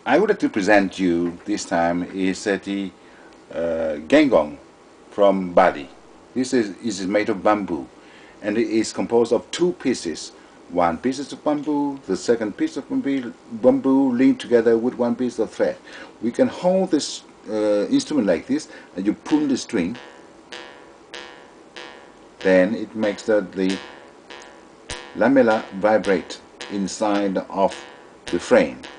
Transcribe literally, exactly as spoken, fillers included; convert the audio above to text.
I would like to present you this time is uh, the uh, Genggong from Bali. This is, is made of bamboo, and it is composed of two pieces. One piece of bamboo, the second piece of bamboo, bamboo linked together with one piece of thread. We can hold this uh, instrument like this, and you pull the string. Then it makes the, the lamella vibrate inside of the frame.